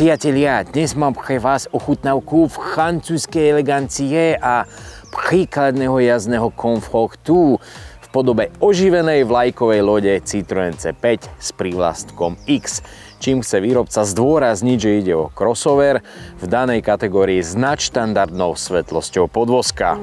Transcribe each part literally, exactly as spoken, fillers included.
Priatelia, dnes mám pre vás ochutnávku francúzskej elegancie a príkladného jazdného komfortu v podobe oživenej vlajkovej lode Citroën C päť s prívlastkom X, čím chce výrobca zdôrazniť, že ide o crossover v danej kategórii s nadštandardnou svetlosťou podvozka.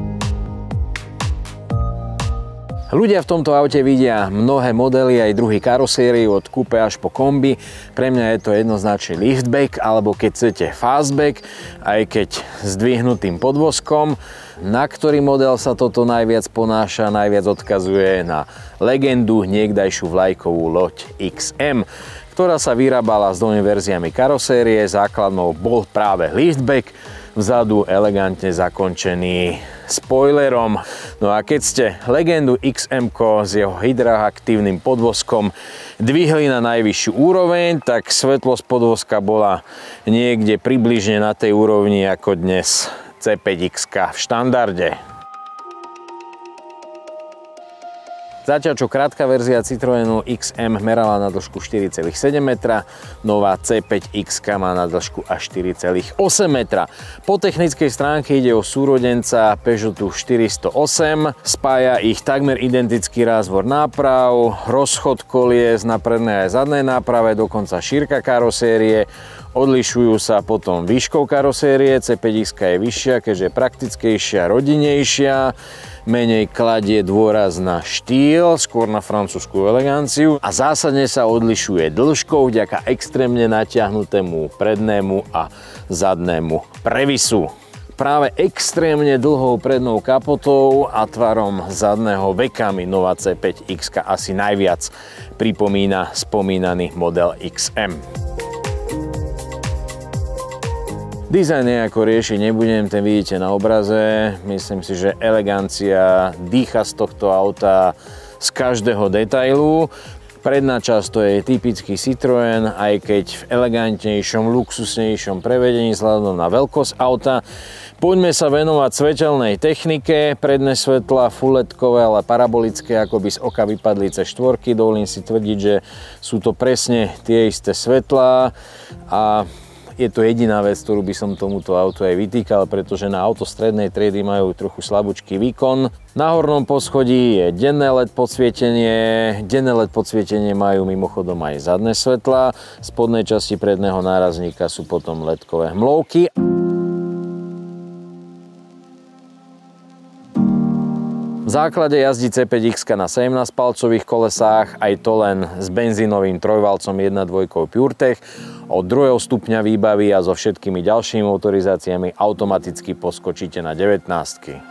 Ľudia v tomto aute vidia mnohé modely aj druhy karosérie od coupe až po kombi. Pre mňa je to jednoznačne liftback alebo keď chcete fastback, aj keď s dvihnutým podvozkom. Na ktorý model sa toto najviac ponáša, najviac odkazuje na legendu niekdajšiu vlajkovú loď X M, ktorá sa vyrábala s dvomi verziami karosérie. Základnou bol práve liftback, vzadu elegantne zakončený spoilerom. No a keď ste legendu X M s jeho hydraaktívnym podvozkom dvihli na najvyššiu úroveň, tak svetlosť podvozka bola niekde približne na tej úrovni ako dnes C päť X v štandarde. Zatiaľ čo krátka verzia Citroënu X M merala na dĺžku štyri celé sedem metra, nová C päť X má na dĺžku až štyri celé osem metra. Po technickej stránke ide o súrodenca Peugeotu štyristo osem, spája ich takmer identický rázvor náprav, rozchod kolies na prednej aj zadnej náprave, dokonca šírka karosérie. Odlišujú sa potom výškou karosérie, C päť X je vyššia, keďže je praktickejšia, rodinejšia, menej kladie dôraz na štýl, skôr na francúzsku eleganciu a zásadne sa odlišuje dĺžkou vďaka extrémne natiahnutému prednému a zadnému previsu. Práve extrémne dlhou prednou kapotou a tvarom zadného veka mi nová C päť X asi najviac pripomína spomínaný model X M. Dizajn nejako riešiť nebudem, ten vidíte na obraze. Myslím si, že elegancia dýcha z tohto auta z každého detailu. Predná časť to je typický Citroën, aj keď v elegantnejšom, luxusnejšom prevedení vzhľadom na veľkosť auta. Poďme sa venovať svetelnej technike. Predné svetlá full ledkové, ale parabolické, ako by z oka vypadli cé štyri. Dovolím si tvrdiť, že sú to presne tie isté svetlá a je to jediná vec, ktorú by som tomuto autu aj vytýkal, pretože na auto strednej triedy majú trochu slabúčky výkon. Na hornom poschodí je denné el é dé podsvietenie. Denné el é dé podsvietenie majú mimochodom aj zadné svetlá. V spodnej časti predného nárazníka sú potom ledkové hmlovky. V základe jazdí C päť X na sedemnásťpalcových kolesách, aj to len s benzínovým trojvalcom jedna celá dva PureTech. Od druhého stupňa výbavy a so všetkými ďalšími motorizáciami automaticky poskočíte na devätnástky.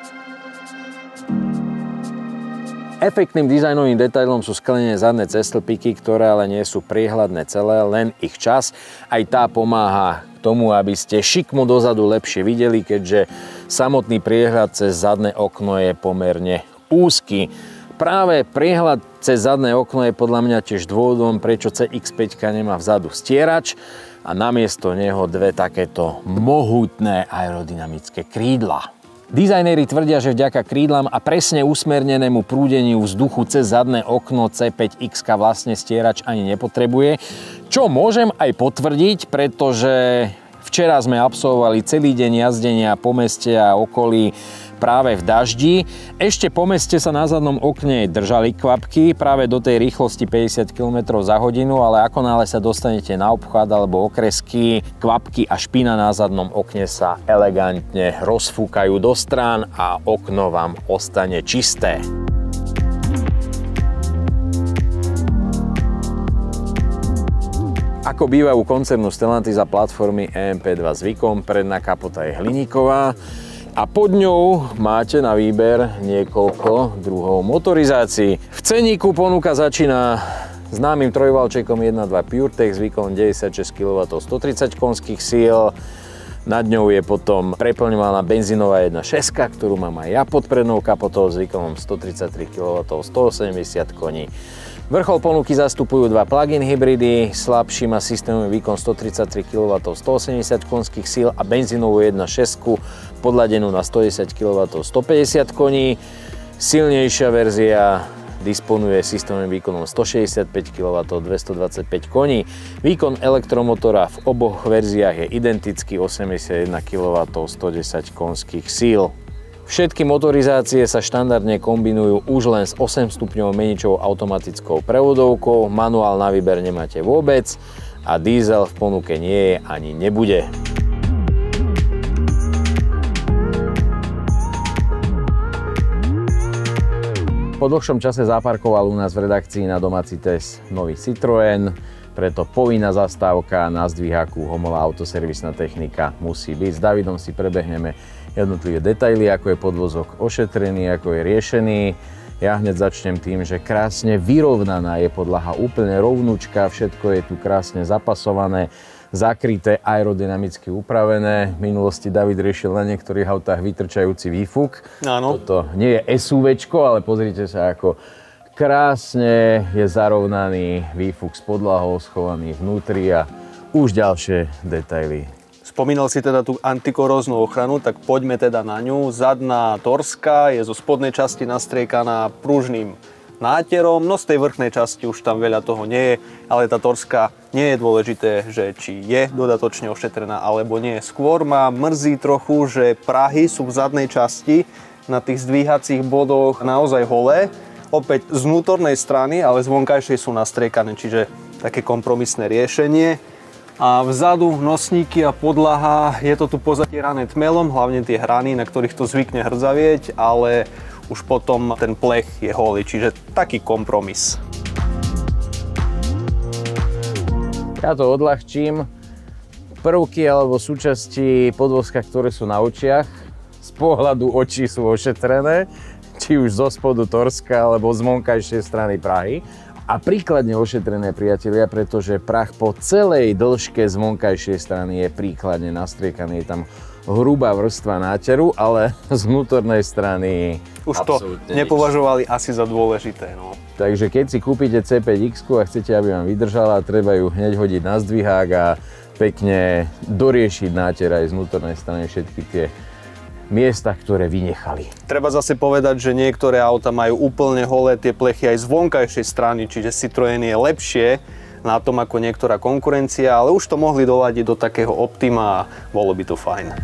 Efektným dizajnovým detailom sú sklenené zadné cestlpíky, ktoré ale nie sú priehľadné celé, len ich čas. Aj tá pomáha k tomu, aby ste šikmu dozadu lepšie videli, keďže samotný priehľad cez zadné okno je pomerne úzky. Práve priehľad cez zadné okno je podľa mňa tiež dôvodom, prečo C X päť nemá vzadu stierač a namiesto neho dve takéto mohutné aerodynamické krídla. Dizajnéri tvrdia, že vďaka krídlam a presne usmernenému prúdeniu vzduchu cez zadné okno C päť X vlastne stierač ani nepotrebuje, čo môžem aj potvrdiť, pretože včera sme absolvovali celý deň jazdenia po meste a okolí práve v daždi. Ešte po meste sa na zadnom okne držali kvapky práve do tej rýchlosti päťdesiat kilometrov za hodinu, ale ako náhle sa dostanete na obchvat alebo okresky, kvapky a špina na zadnom okne sa elegantne rozfúkajú do strán a okno vám ostane čisté. Ako býva u koncernu Stellantis a platformy é em pé dva zvykom, predná kapota je hliníková a pod ňou máte na výber niekoľko druhov motorizácií. V ceníku ponuka začína známym trojvalčekom jedna celá dva PureTech s výkonom deväťdesiatšesť kilowattov, stotridsať konských síl. Nad ňou je potom preplňovaná benzínová jedna celá šesť, ktorú mám aj ja pod prednou kapotou s výkonom stotridsaťtri kilowattov, stoosemdesiat koní. Vrchol ponuky zastupujú dva plug-in hybridy, slabší má systémový výkon stotridsaťtri kilowattov, stoosemdesiat konských síl a benzínovú jedna celá šesť podladenú na stodesať kilowattov, stopäťdesiat koní. Silnejšia verzia disponuje systémovým výkonom stošesťdesiatpäť kilowattov, dvestodvadsaťpäť koní. Výkon elektromotora v oboch verziách je identický, osemdesiatjeden kilowattov, stodesať konských síl. Všetky motorizácie sa štandardne kombinujú už len s osemstupňovou meničovou automatickou prevodovkou, manuál na výber nemáte vôbec a diesel v ponuke nie je ani nebude. Po dlhšom čase zaparkoval u nás v redakcii na domáci test nový Citroën, preto povinná zastávka na zdvíhaku Homola autoservisná technika musí byť. S Davidom si prebehneme jednotlivé detaily, ako je podvozok ošetrený, ako je riešený. Ja hneď začnem tým, že krásne vyrovnaná je podlaha, úplne rovnúčka, všetko je tu krásne zapasované, zakryté, aerodynamicky upravené. V minulosti David riešil na niektorých autách vytrčajúci výfuk. Áno. Toto nie je SUVčko, ale pozrite sa, ako krásne je zarovnaný výfuk s podlahou, schovaný vnútri a už ďalšie detaily. Spomínal si teda tú antikoróznu ochranu, tak poďme teda na ňu. Zadná torska je zo spodnej časti nastriekaná pružným náterom, no z tej vrchnej časti už tam veľa toho nie je, ale tá torska nie je dôležité, že či je dodatočne ošetrená alebo nie. Skôr ma mrzí trochu, že prahy sú v zadnej časti na tých zdvíhacích bodoch naozaj holé. Opäť z vnútornej strany, ale z vonkajšej sú nastriekané, čiže také kompromisné riešenie. A vzadu nosníky a podlaha, je to tu pozatierané tmelom, hlavne tie hrany, na ktorých to zvykne hrdzavieť, ale už potom ten plech je holý, čiže taký kompromis. Ja to odľahčím. Prvky alebo súčasti podvozka, ktoré sú na očiach, z pohľadu očí sú ošetrené, či už zo spodu torska alebo z vonkajšej strany prahy. A príkladne ošetrené, priatelia, pretože prach po celej dĺžke z vonkajšej strany je príkladne nastriekaný. Je tam hrubá vrstva náteru, ale z vnútornej strany už to nepovažovali nič. Asi za dôležité. No. Takže keď si kúpite cé päť iks a chcete, aby vám vydržala, treba ju hneď hodiť na zdvihák a pekne doriešiť náter aj z vnútornej strany všetky tie miesta, ktoré vynechali. Treba zase povedať, že niektoré auta majú úplne holé tie plechy aj z vonkajšej strany, čiže Citroën je lepšie na tom ako niektorá konkurencia, ale už to mohli doladiť do takého optima a bolo by to fajn.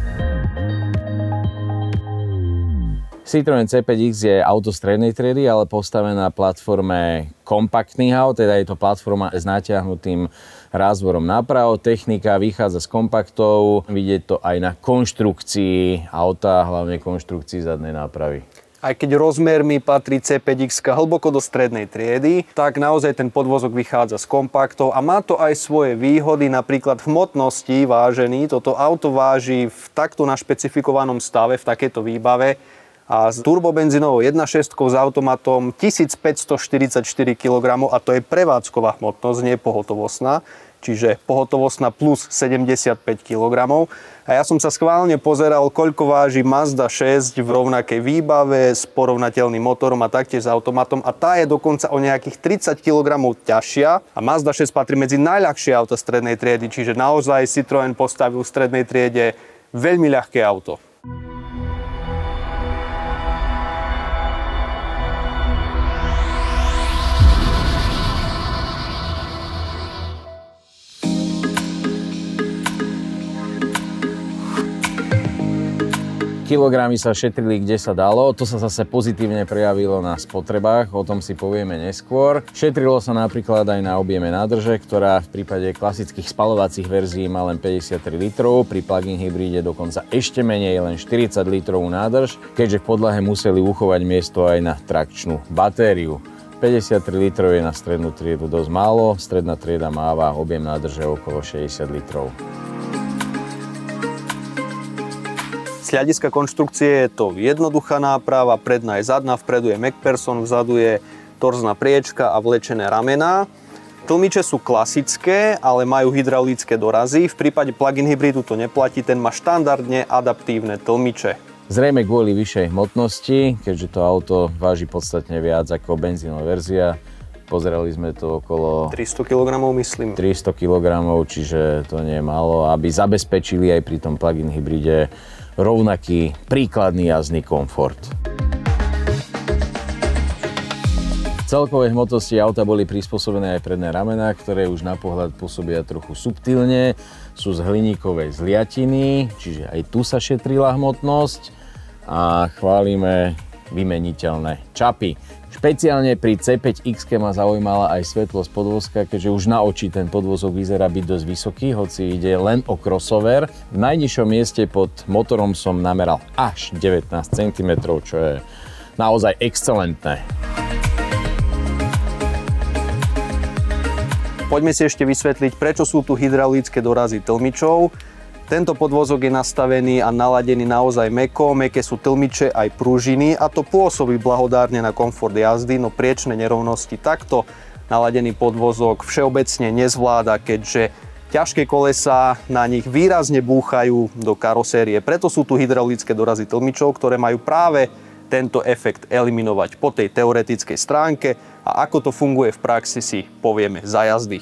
Citroën cé päť iks je auto strednej triedy, ale postavené na platforme kompaktných aut, teda je to platforma s natiahnutým rázvorom náprav. Technika vychádza z kompaktov, vidieť to aj na konštrukcii auta, hlavne konštrukcii zadnej nápravy. Aj keď rozmermi patrí cé päť iks hlboko do strednej triedy, tak naozaj ten podvozok vychádza z kompaktov a má to aj svoje výhody, napríklad v hmotnosti vážený. Toto auto váži v takto našpecifikovanom stave, v takejto výbave a s turbobenzínovou jedna šesť s automatom tisícpäťstoštyridsaťštyri kilogramov a to je prevádzková hmotnosť, nie pohotovostná, čiže pohotovostná plus sedemdesiatpäť kilogramov. A ja som sa schválne pozeral, koľko váži Mazda šesť v rovnakej výbave s porovnateľným motorom a taktiež s automatom a tá je dokonca o nejakých tridsať kilogramov ťažšia a Mazda šesť patrí medzi najľahšie auta strednej triedy, čiže naozaj Citroën postavil v strednej triede veľmi ľahké auto. Kilogramy sa šetrili, kde sa dalo, to sa zase pozitívne prejavilo na spotrebách, o tom si povieme neskôr. Šetrilo sa napríklad aj na objeme nádrže, ktorá v prípade klasických spaľovacích verzií má len päťdesiattri litrov, pri plug-in hybride dokonca ešte menej, len štyridsať litrovú nádrž, keďže v podlahe museli uchovať miesto aj na trakčnú batériu. päťdesiattri litrov je na strednú triedu dosť málo, stredná trieda máva objem nádrže okolo šesťdesiat litrov. Z hľadiska konštrukcie je to jednoduchá náprava, predná je zadná, vpredu je MacPherson, vzadu je torzná priečka a vlečené ramená. Tlmiče sú klasické, ale majú hydraulické dorazy. V prípade plug-in hybridu to neplatí, ten má štandardne adaptívne tlmiče. Zrejme kvôli vyššej hmotnosti, keďže to auto váži podstatne viac ako benzínová verzia. Pozerali sme to okolo tristo kilogramov, myslím. tristo kilogramov, čiže to nie je málo, aby zabezpečili aj pri tom plug-in hybride rovnaký príkladný jazdný komfort. celkovej hmotnosti auta boli prispôsobené aj predné ramená, ktoré už na pohľad pôsobia trochu subtilne. Sú z hliníkovej zliatiny, čiže aj tu sa šetrila hmotnosť a chválime vymeniteľné čapy. Špeciálne pri cé päť iks ma zaujímala aj svetlosť podvozka, keďže už na oči ten podvozok vyzerá byť dosť vysoký, hoci ide len o crossover. V najnižšom mieste pod motorom som nameral až devätnásť centimetrov, čo je naozaj excelentné. Poďme si ešte vysvetliť, prečo sú tu hydraulické dorazy tlmičov. Tento podvozok je nastavený a naladený naozaj mäkko, mäkké sú tlmiče aj pružiny a to pôsobí blahodárne na komfort jazdy, no priečne nerovnosti takto naladený podvozok všeobecne nezvláda, keďže ťažké kolesá na nich výrazne búchajú do karosérie. Preto sú tu hydraulické dorazy tlmičov, ktoré majú práve tento efekt eliminovať po tej teoretickej stránke a ako to funguje v praxi si povieme za jazdy.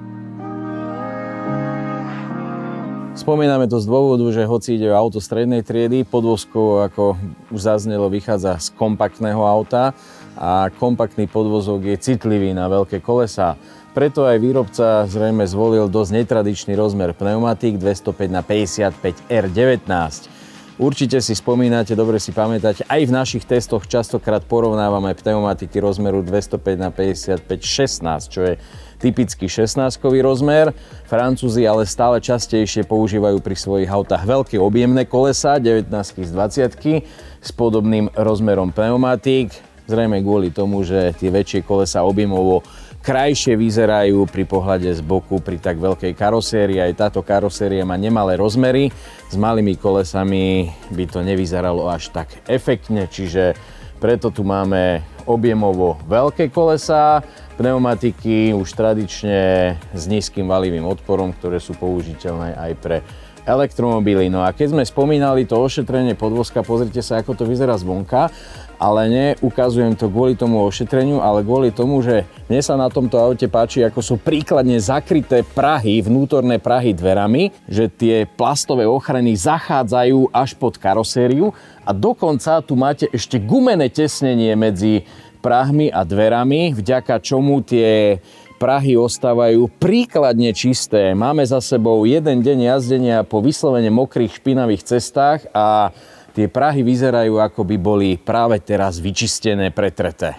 Spomíname to z dôvodu, že hoci ide o auto strednej triedy, podvozkovo, ako už zaznelo, vychádza z kompaktného auta a kompaktný podvozok je citlivý na veľké kolesá. Preto aj výrobca zrejme zvolil dosť netradičný rozmer pneumatík dvestopäť na päťdesiatpäť er devätnásť. Určite si spomínate, dobre si pamätáte, aj v našich testoch častokrát porovnávame pneumatiky rozmeru dvestopäť na päťdesiatpäť šestnásť, čo je typický šestnástkový rozmer. Francúzi ale stále častejšie používajú pri svojich autách veľké objemné kolesá, devätnásť z dvadsať s podobným rozmerom pneumatík. Zrejme kvôli tomu, že tie väčšie kolesá objemovo krajšie vyzerajú pri pohľade z boku pri tak veľkej karosérii. Aj táto karoséria má nemalé rozmery. S malými kolesami by to nevyzeralo až tak efektne, čiže preto tu máme objemovo veľké kolesá, pneumatiky už tradične s nízkym valivým odporom, ktoré sú použiteľné aj pre elektromobily. No a keď sme spomínali to ošetrenie podvozka, pozrite sa, ako to vyzerá zvonka, ale neukazujem to kvôli tomu ošetreniu, ale kvôli tomu, že mne sa na tomto aute páči, ako sú príkladne zakryté prahy, vnútorné prahy dverami, že tie plastové ochrany zachádzajú až pod karosériu a dokonca tu máte ešte gumené tesnenie medzi prahmi a dverami, vďaka čomu tie prahy ostávajú príkladne čisté. Máme za sebou jeden deň jazdenia po vyslovene mokrých špinavých cestách a tie prahy vyzerajú, ako by boli práve teraz vyčistené, pretreté.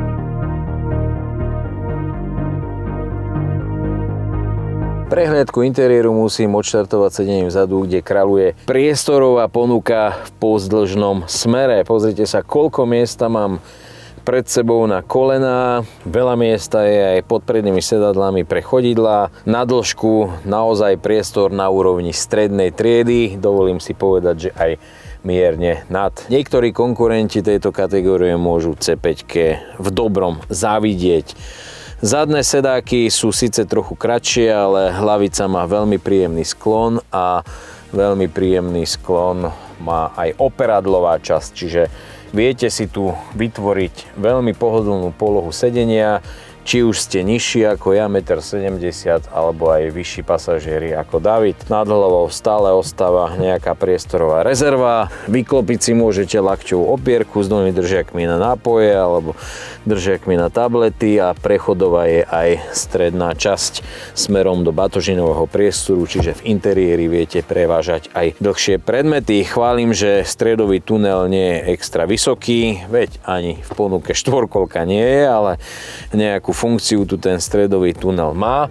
Prehliadku interiéru musím odštartovať sedením vzadu, kde kráľuje priestorová ponuka v pozdĺžnom smere. Pozrite sa, koľko miesta mám pred sebou na kolená. Veľa miesta je aj pod prednými sedadlami pre chodidlá. Na dĺžku naozaj priestor na úrovni strednej triedy. Dovolím si povedať, že aj mierne nad. Niektorí konkurenti tejto kategórie môžu cé päť v dobrom závidieť. Zadné sedáky sú síce trochu kratšie, ale hlavica má veľmi príjemný sklon a veľmi príjemný sklon má aj operadlová časť, čiže viete si tu vytvoriť veľmi pohodlnú polohu sedenia, či už ste nižší ako ja, jeden sedemdesiat metra, alebo aj vyšší pasažieri ako David. Nad hlavou stále ostáva nejaká priestorová rezerva. Vyklopiť si môžete lakťovú opierku s dvomi držiakmi na nápoje alebo držiakmi na tablety a prechodová je aj stredná časť smerom do batožinového priestoru, čiže v interiéri viete prevážať aj dlhšie predmety. Chválim, že stredový tunel nie je extra vysoký, veď ani v ponuke štvorkolka nie je, ale nejakú funkciu tu ten stredový tunel má.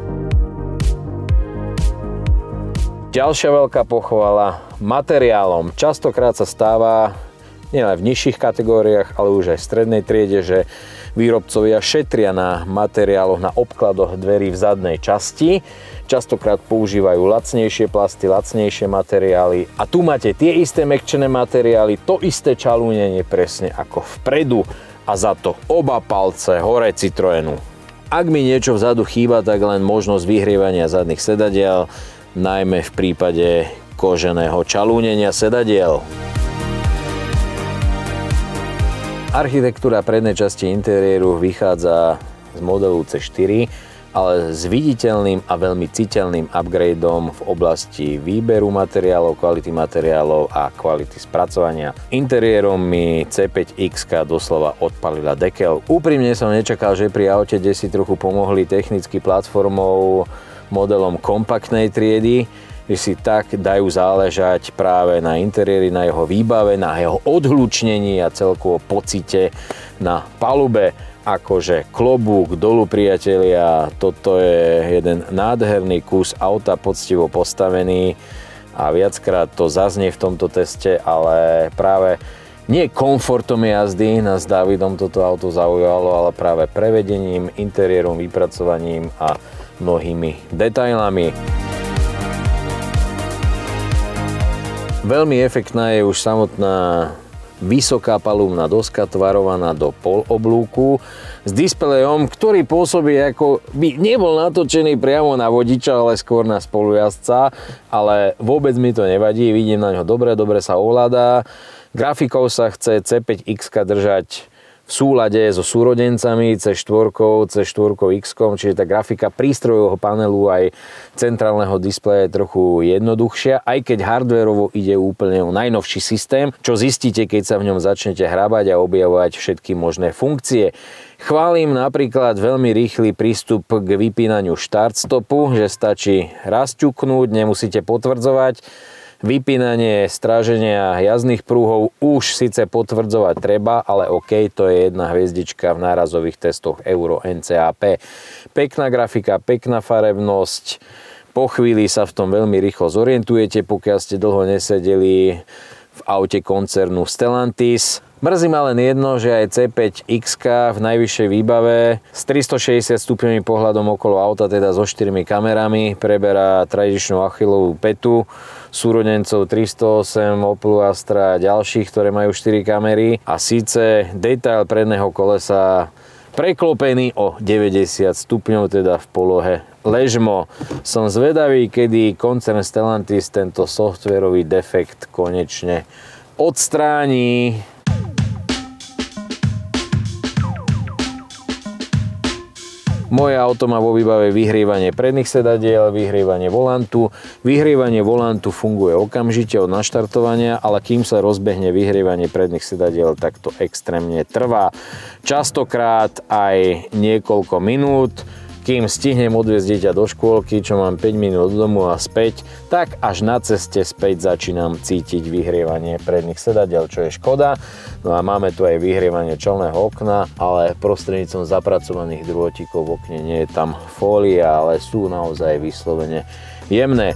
Ďalšia veľká pochvala materiálom. Častokrát sa stáva nielen v nižších kategóriách, ale už aj v strednej triede, že výrobcovia šetria na materiáloch, na obkladoch dverí v zadnej časti. Častokrát používajú lacnejšie plasty, lacnejšie materiály. A tu máte tie isté mäkčené materiály, to isté čalúnenie presne ako vpredu. A za to oba palce hore Citroenu. Ak mi niečo vzadu chýba, tak len možnosť vyhrievania zadných sedadiel, najmä v prípade koženého čalúnenia sedadiel. Architektúra prednej časti interiéru vychádza z modelu cé štyri ale s viditeľným a veľmi citeľným upgradeom v oblasti výberu materiálov, kvality materiálov a kvality spracovania. Interiérom mi cé päť iks doslova odpalila dekel. Úprimne som nečakal, že pri aute, kde si trochu pomohli technicky platformou modelom kompaktnej triedy, že si tak dajú záležať práve na interiéri, na jeho výbave, na jeho odhlučnení a celkovo pocite na palube. Akože klobúk dolu, priatelia, toto je jeden nádherný kus auta, poctivo postavený a viackrát to zaznie v tomto teste, ale práve nie komfortom jazdy nás s Dávidom toto auto zaujalo, ale práve prevedením, interiérom, vypracovaním a mnohými detailami. Veľmi efektná je už samotná vysoká palubná doska tvarovaná do poloblúku s displejom, ktorý pôsobí ako by nebol natočený priamo na vodiča, ale skôr na spolujazdca, ale vôbec mi to nevadí, vidím na ňo dobre, dobre sa ovládá. Grafikou sa chce cé päť iks držať v súlade so súrodencami cé štyri, cé štyri iks, čiže tá grafika prístrojového panelu aj centrálneho displeja je trochu jednoduchšia, aj keď hardwareovo ide úplne o najnovší systém, čo zistíte, keď sa v ňom začnete hrabať a objavovať všetky možné funkcie. Chválim napríklad veľmi rýchly prístup k vypínaniu štart-stopu, že stačí raz ťuknúť, nemusíte potvrdzovať. Vypínanie stráženia jazdných prúhov už síce potvrdzovať treba, ale OK, to je jedna hviezdička v nárazových testoch Euro en cé á pé. Pekná grafika, pekná farebnosť, po chvíli sa v tom veľmi rýchlo zorientujete, pokiaľ ste dlho nesedeli v aute koncernu Stellantis. Mrzí ma len jedno, že aj cé päť iks v najvyššej výbave s tristošesťdesiat stupňovým pohľadom okolo auta, teda so štyrmi kamerami, preberá tradičnú Achillovú pätu súrodencov tristoosemdesiat, Opel Astra a ďalších, ktoré majú štyri kamery, a síce detail predného kolesa preklopený o deväťdesiat stupňov, teda v polohe ležmo. Som zvedavý, kedy koncern Stellantis tento softwarový defekt konečne odstráni. Moje auto má vo výbave vyhrievanie predných sedadiel, vyhrievanie volantu. Vyhrievanie volantu funguje okamžite od naštartovania, ale kým sa rozbehne vyhrievanie predných sedadiel, tak to extrémne trvá. Častokrát aj niekoľko minút. Kým stihnem odviezť dieťa do škôlky, čo mám päť minút do domu a späť, tak až na ceste späť začínam cítiť vyhrievanie predných sedadiel, čo je škoda. No a máme tu aj vyhrievanie čelného okna, ale prostredníctvom zapracovaných drôtikov v okne nie je tam fólia, ale sú naozaj vyslovene jemné.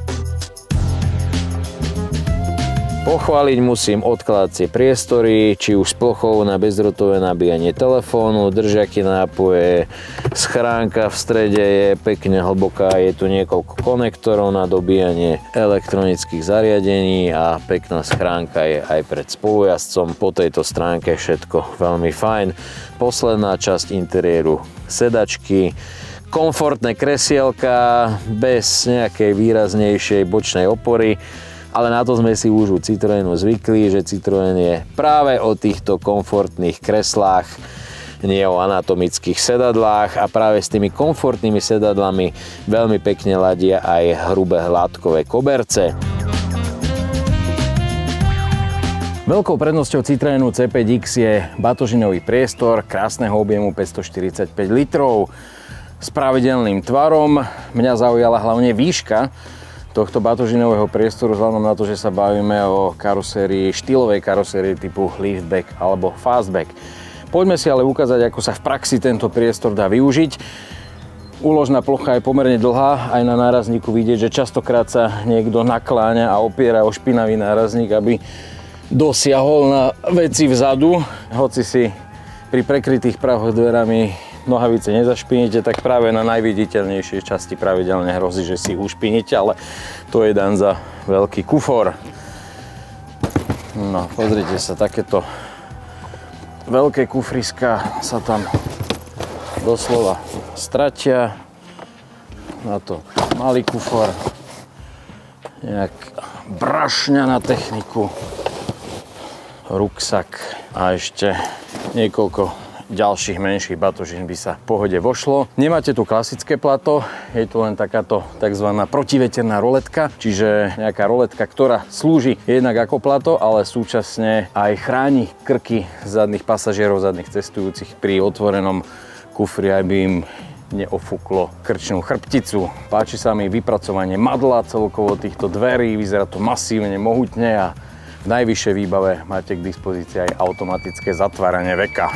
Pochváliť musím odkladacie priestory, či už s plochou na bezdrôtové nabíjanie telefónu, držaky nápoje, schránka v strede je pekne hlboká, je tu niekoľko konektorov na dobíjanie elektronických zariadení a pekná schránka je aj pred spolujazdcom. Po tejto stránke všetko veľmi fajn. Posledná časť interiéru, sedačky, komfortné kresielka bez nejakej výraznejšej bočnej opory. Ale na to sme si už u Citroenu zvykli, že Citroen je práve o týchto komfortných kreslách, nie o anatomických sedadlách, a práve s tými komfortnými sedadlami veľmi pekne ladia aj hrubé hladkové koberce. Veľkou prednosťou Citroenu cé päť iks je batožinový priestor krásneho objemu päťstoštyridsaťpäť litrov s pravidelným tvarom. Mňa zaujala hlavne výška tohto batožinového priestoru, vzhľadom na to, že sa bavíme o karosérii, štýlovej karosérii typu liftback alebo fastback. Poďme si ale ukázať, ako sa v praxi tento priestor dá využiť. Úložná plocha je pomerne dlhá, aj na nárazníku vidieť, že častokrát sa niekto nakláňa a opiera o špinavý nárazník, aby dosiahol na veci vzadu. Hoci si pri prekrytých pravoch dverami nohavice nezašpinite, tak práve na najviditeľnejšej časti pravidelne hrozí, že si ich ušpinite, ale to je dan za veľký kufor. No, pozrite sa, takéto veľké kufriska sa tam doslova stratia. Na to malý kufor, nejak brašňa na techniku, ruksak a ešte niekoľko ďalších menších batožín by sa v pohode vošlo. Nemáte tu klasické plato, je tu len takáto tzv. Protiveterná roletka, čiže nejaká roletka, ktorá slúži jednak ako plato, ale súčasne aj chráni krky zadných pasažierov, zadných cestujúcich pri otvorenom kufri, aby im neofúklo krčnú chrbticu. Páči sa mi vypracovanie madla celkovo týchto dverí, vyzerá to masívne, mohutne a v najvyššej výbave máte k dispozícii aj automatické zatváranie veka.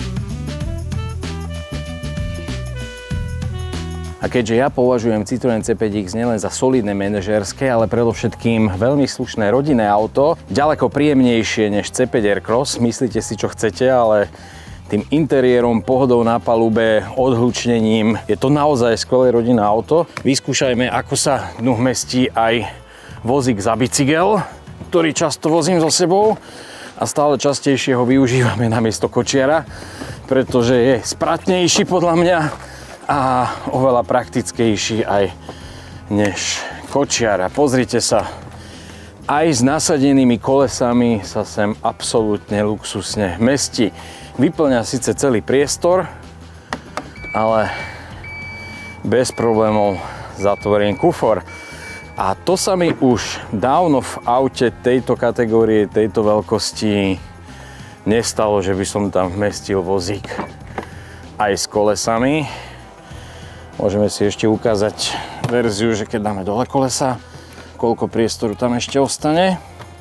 A keďže ja považujem Citroën cé päť iks nielen za solidné manažérske, ale predovšetkým veľmi slušné rodinné auto, ďaleko príjemnejšie než cé päť Aircross, myslíte si čo chcete, ale tým interiérom, pohodou na palube, odhlučnením, je to naozaj skvelé rodinné auto. Vyskúšajme, ako sa dnu mestí aj vozík za bicykel, ktorý často vozím so sebou a stále častejšie ho využívame namiesto kočiara, pretože je spratnejší podľa mňa a oveľa praktickejší aj než kočiara. Pozrite sa, aj s nasadenými kolesami sa sem absolútne luxusne mestí. Vyplňa síce celý priestor, ale bez problémov zatvorím kufor. A to sa mi už dávno v aute tejto kategórie, tejto veľkosti nestalo, že by som tam vmestil vozík aj s kolesami. Môžeme si ešte ukázať verziu, že keď dáme dole kolesa, koľko priestoru tam ešte ostane.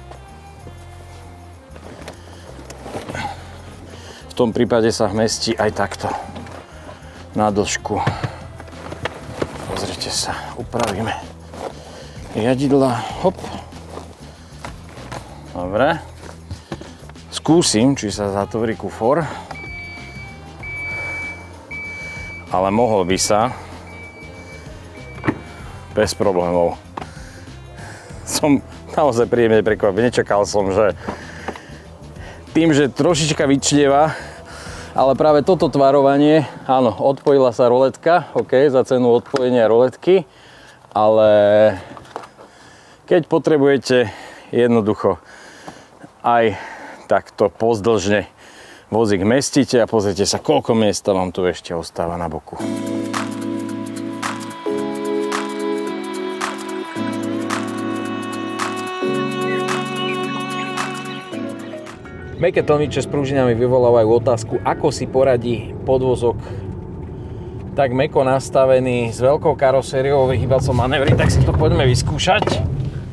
V tom prípade sa vmestí aj takto na dĺžku. Pozrite sa, upravíme riadidla, hop. Dobre. Skúsim, či sa zatvorí kufor. Ale mohol by sa bez problémov. Som naozaj príjemne prekvapený. Nečakal som, že tým, že trošička vyčnieva, ale práve toto tvarovanie, áno, odpojila sa roletka, ok, za cenu odpojenia roletky, ale keď potrebujete jednoducho aj takto pozdĺžne vozík mestíte a pozrite sa, koľko miesta vám tu ešte ostáva na boku. Mäkké tlmiče s pružinami vyvolávajú otázku, ako si poradí podvozok tak mäkko nastavený s veľkou karosériou vyhýbacou manévry, tak si to poďme vyskúšať.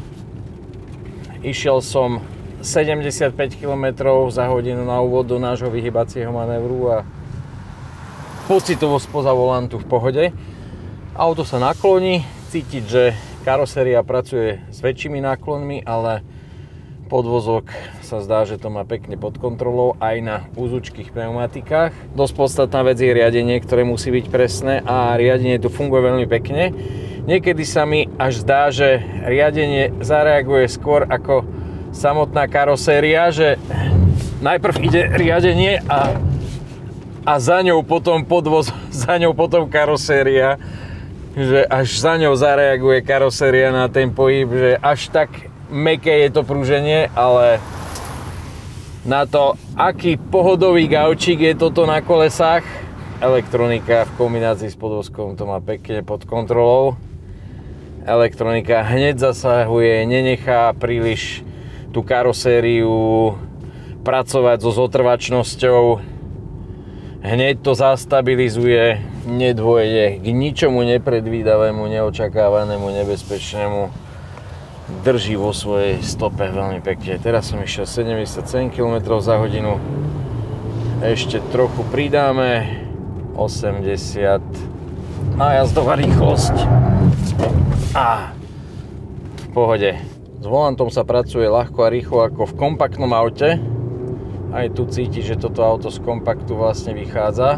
Išiel som sedemdesiatpäť kilometrov za hodinu na úvod do nášho vyhýbacieho manévru a pocitovo spoza volantu v pohode. Auto sa nakloní, cítiť, že karoséria pracuje s väčšími náklonmi, ale podvozok sa zdá, že to má pekne pod kontrolou aj na úzučkých pneumatikách. Dosť podstatná vec je riadenie, ktoré musí byť presné a riadenie tu funguje veľmi pekne. Niekedy sa mi až zdá, že riadenie zareaguje skôr ako samotná karoséria, že najprv ide riadenie a, a za ňou potom podvoz, za ňou potom karoséria, že až za ňou zareaguje karoséria na ten pohyb, že až tak mäkké je to prúženie, ale na to, aký pohodový gaučík je toto na kolesách, elektronika v kombinácii s podvozkom to má pekne pod kontrolou. Elektronika hneď zasahuje, nenechá príliš tú karosériu pracovať so zotrvačnosťou. Hneď to zastabilizuje, nedôjde k ničomu nepredvídavému, neočakávanému, nebezpečnému. Drží vo svojej stope veľmi pekne. Teraz som išiel sedemdesiatsedem kilometrov za hodinu. Ešte trochu pridáme. osemdesiat. Nájazdová rýchlosť. A v pohode. S volantom sa pracuje ľahko a rýchlo ako v kompaktnom aute. Aj tu cíti, že toto auto z kompaktu vlastne vychádza.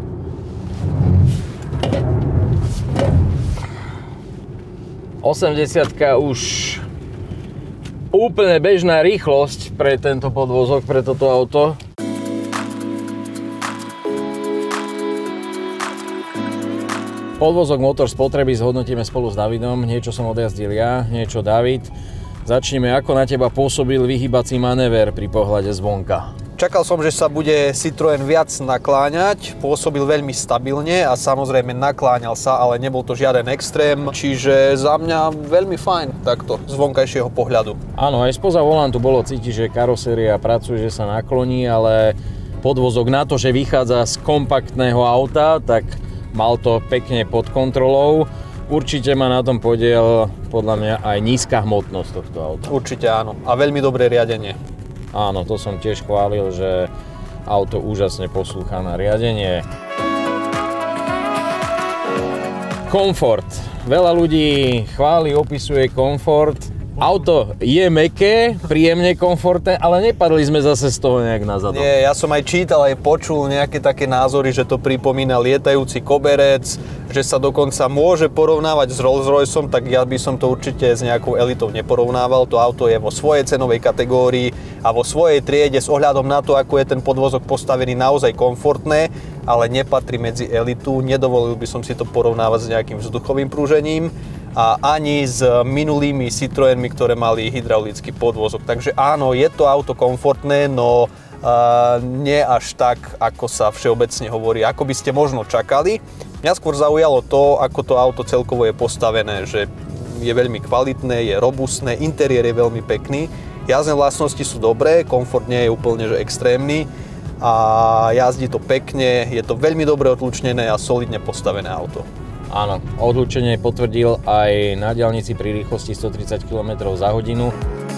osemdesiatka už úplne bežná rýchlosť pre tento podvozok, pre toto auto. Podvozok motor spotreby zhodnotíme spolu s Davidom. Niečo som odjazdil ja, niečo David. Začneme, ako na teba pôsobil vyhýbací manéver pri pohľade zvonka. Čakal som, že sa bude Citroën viac nakláňať, pôsobil veľmi stabilne a samozrejme nakláňal sa, ale nebol to žiaden extrém, čiže za mňa veľmi fajn takto z vonkajšieho pohľadu. Áno, aj spoza volantu bolo cítiť, že karoséria pracuje, že sa nakloní, ale podvozok na to, že vychádza z kompaktného auta, tak mal to pekne pod kontrolou. Určite má na tom podiel podľa mňa aj nízka hmotnosť tohto auta. Určite áno a veľmi dobré riadenie. Áno, to som tiež chválil, že auto úžasne poslúcha na riadenie. Komfort. Veľa ľudí chváli, opisuje komfort. Auto je mäkké, príjemne komfortné, ale nepadli sme zase z toho nejak na zadok. Nie, ja som aj čítal, aj počul nejaké také názory, že to pripomína lietajúci koberec, že sa dokonca môže porovnávať s Rolls-Royceom, tak ja by som to určite s nejakou elitou neporovnával. To auto je vo svojej cenovej kategórii a vo svojej triede s ohľadom na to, ako je ten podvozok postavený, naozaj komfortné, ale nepatrí medzi elitu. Nedovolil by som si to porovnávať s nejakým vzduchovým prúžením a ani s minulými Citroënmi, ktoré mali hydraulický podvozok. Takže áno, je to auto komfortné, no uh, nie až tak, ako sa všeobecne hovorí, ako by ste možno čakali. Mňa skôr zaujalo to, ako to auto celkovo je postavené, že je veľmi kvalitné, je robustné, interiér je veľmi pekný, jazdné vlastnosti sú dobré, komfort nie je úplne že extrémny a jazdí to pekne, je to veľmi dobre odlučnené a solidne postavené auto. Áno, odlučenie potvrdil aj na diaľnici pri rýchlosti stotridsať kilometrov za hodinu.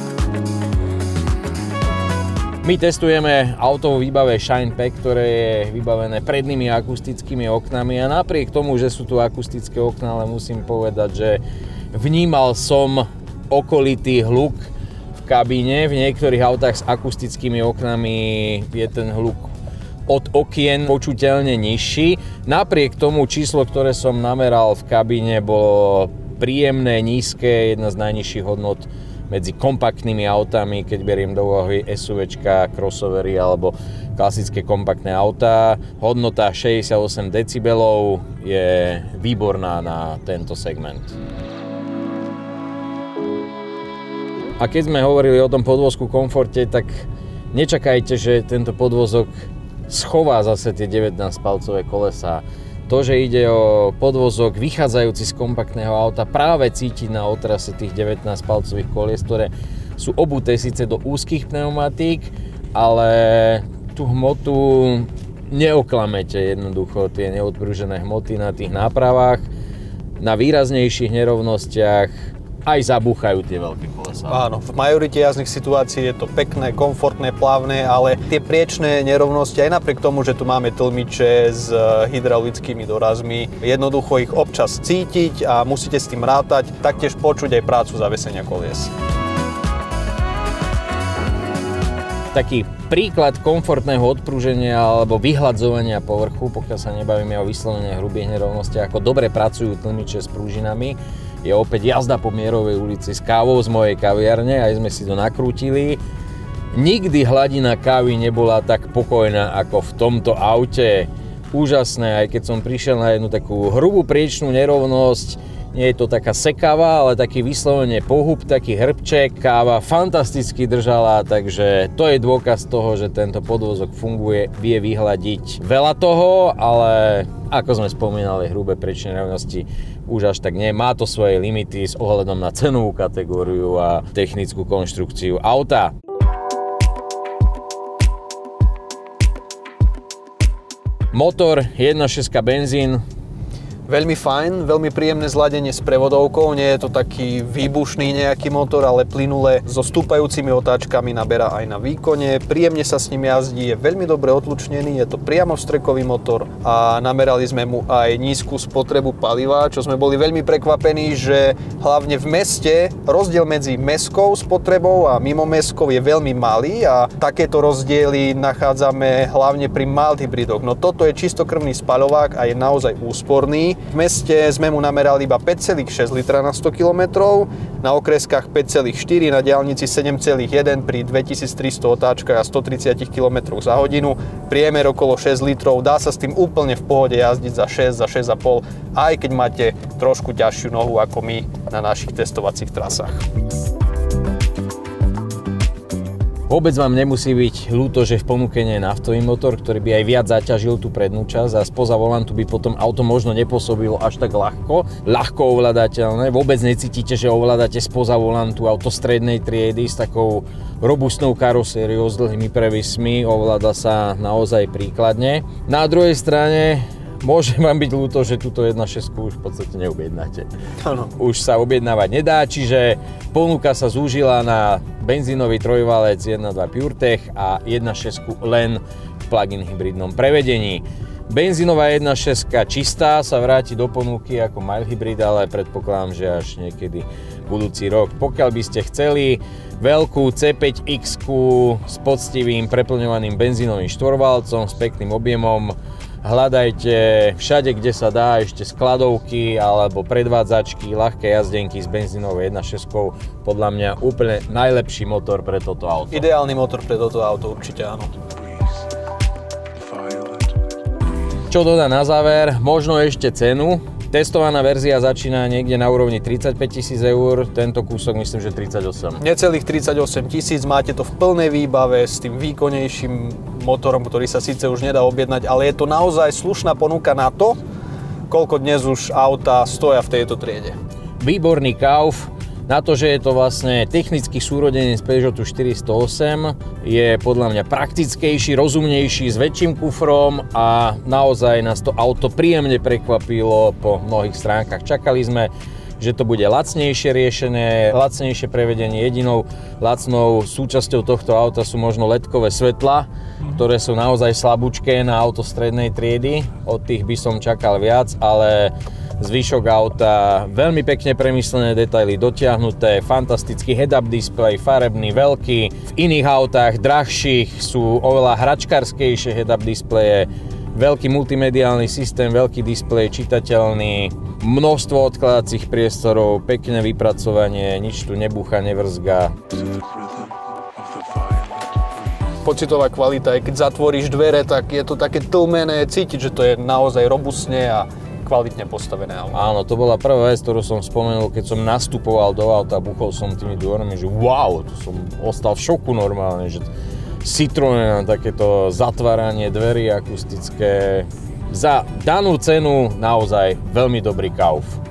My testujeme auto vo výbave ShinePack, ktoré je vybavené prednými akustickými oknami a napriek tomu, že sú tu akustické okná, ale musím povedať, že vnímal som okolitý hluk v kabíne. V niektorých autách s akustickými oknami je ten hluk od okien počuteľne nižší. Napriek tomu číslo, ktoré som nameral v kabíne, bolo príjemné, nízke, jedna z najnižších hodnot medzi kompaktnými autami, keď beriem do úvahy SUVčka, crossovery alebo klasické kompaktné autá. Hodnota šesťdesiatosem decibelov je výborná na tento segment. A keď sme hovorili o tom podvozku komforte, tak nečakajte, že tento podvozok schová zase tie devätnásťpalcové kolesá. To, že ide o podvozok vychádzajúci z kompaktného auta, práve cítiť na otrase tých devätnásťpalcových kolies, ktoré sú obuté síce do úzkých pneumatík, ale tú hmotu neoklamete jednoducho, tie neodpružené hmoty na tých nápravách, na výraznejších nerovnostiach aj zabúchajú tie veľké kolesá. Áno, v majorite jazdných situácií je to pekné, komfortné, plavné, ale tie priečné nerovnosti, aj napriek tomu, že tu máme tlmiče s hydraulickými dorazmi, jednoducho ich občas cítiť a musíte s tým rátať, taktiež počuť aj prácu zavesenia kolies. Taký príklad komfortného odprúženia alebo vyhladzovania povrchu, pokiaľ sa nebavíme o vyslovene hrubých nerovnostiach, ako dobre pracujú tlmiče s prúžinami, je opäť jazda po Mierovej ulici s kávou z mojej kaviarne, aj sme si to nakrútili. Nikdy hladina kávy nebola tak pokojná ako v tomto aute. Úžasné, aj keď som prišiel na jednu takú hrubú priečnú nerovnosť, nie je to taká sekavá, ale taký vyslovene pohub, taký hrbček, káva fantasticky držala, takže to je dôkaz toho, že tento podvozok funguje, vie vyhladiť veľa toho, ale ako sme spomínali, hrubé priečné nerovnosti už až tak nie. Má to svoje limity s ohľadom na cenovú kategóriu a technickú konštrukciu auta. Motor jeden šesť benzín. Veľmi fajn, veľmi príjemné zladenie s prevodovkou, nie je to taký výbušný nejaký motor, ale plynule so stúpajúcimi otáčkami naberá aj na výkone. Príjemne sa s ním jazdí, je veľmi dobre odlučnený, je to priamo vstrekový motor a namerali sme mu aj nízku spotrebu paliva, čo sme boli veľmi prekvapení, že hlavne v meste rozdiel medzi mestskou spotrebou a mimo mestskou je veľmi malý a takéto rozdiely nachádzame hlavne pri mild hybridoch. No toto je čistokrvný spaľovák a je naozaj úsporný. V meste sme mu namerali iba päť celá šesť litra na sto kilometrov, na okreskách päť celá štyri, na diaľnici sedem celá jeden pri dvetisíctristo otáčkach a stotridsať kilometrov za hodinu. Priemer okolo šesť litrov, dá sa s tým úplne v pohode jazdiť za šesť, za šesť a pol, aj keď máte trošku ťažšiu nohu ako my na našich testovacích trasách. Vôbec vám nemusí byť ľúto, že v ponuke nie je naftový motor, ktorý by aj viac zaťažil tú prednú časť a spoza volantu by potom auto možno nepôsobilo až tak ľahko, ľahko ovládateľné. Vôbec necítite, že ovládate spoza volantu auto strednej triedy s takou robustnou karosériou s dlhými prevismi, ovláda sa naozaj príkladne. Na druhej strane môže vám byť ľúto, že túto jedna šesť už v podstate neobjednáte. Ano. Už sa objednávať nedá, čiže ponuka sa zúžila na benzínový trojvalec jeden dva PureTech a jedna šesť len v plug-in hybridnom prevedení. Benzínová jedna šesť čistá sa vráti do ponuky ako mild hybrid, ale predpokladám, že až niekedy budúci rok. Pokiaľ by ste chceli veľkú cé päť iks s poctivým preplňovaným benzínovým štvorvalcom s pekným objemom, hľadajte všade, kde sa dá, ešte skladovky alebo predvádzačky, ľahké jazdenky s benzínovou jedna šesť. Podľa mňa úplne najlepší motor pre toto auto. Ideálny motor pre toto auto, určite áno. Čo dodá na záver? Možno ešte cenu. Testovaná verzia začína niekde na úrovni tridsaťpäť tisíc eur, tento kúsok myslím, že tridsaťosem. Necelých tridsaťosem tisíc, máte to v plnej výbave s tým výkonnejším motorom, ktorý sa síce už nedá objednať, ale je to naozaj slušná ponuka na to, koľko dnes už auta stoja v tejto triede. Výborný kauf. Na to, že je to vlastne technický súrodenec Peugeotu štyristoosem, je podľa mňa praktickejší, rozumnejší, s väčším kufrom a naozaj nás to auto príjemne prekvapilo po mnohých stránkach. Čakali sme, že to bude lacnejšie riešenie, lacnejšie prevedenie. Jedinou lacnou súčasťou tohto auta sú možno ledkové svetlá, ktoré sú naozaj slabúčké na auto strednej triedy. Od tých by som čakal viac, ale zvyšok auta, veľmi pekne premyslené detaily dotiahnuté, fantastický head-up display, farebný, veľký. V iných autách, drahších, sú oveľa hračkarskejšie head-up displeje, veľký multimediálny systém, veľký displej, čitateľný, množstvo odkladacích priestorov, pekné vypracovanie, nič tu nebúcha, nevrzga. Pocitová kvalita, aj keď zatvoríš dvere, tak je to také tlmené, cítiť, že to je naozaj robustne a kvalitne postavené auto. Áno, to bola prvá vec, ktorú som spomenul, keď som nastupoval do auta a buchol som tými dverami, že wow, to som ostal v šoku normálne, že Citroën, takéto zatváranie dverí akustické. Za danú cenu naozaj veľmi dobrý kauf.